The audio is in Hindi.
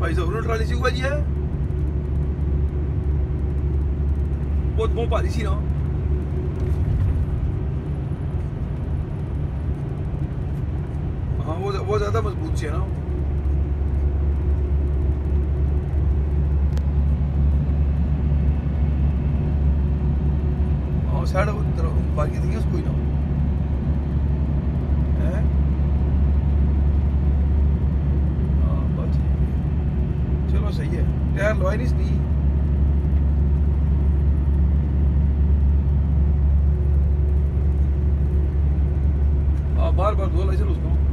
भाई साहब उन्होंने ट्राली सी हुआ जी है बहुत भारी सी ना। हाँ वो ज्यादा मजबूत सी है ना। हाँ साइड बाकी थी उसको ही ना है। हाँ बस चलो सही है। टायर लॉय नहीं बार बार धो ला चलो उसको।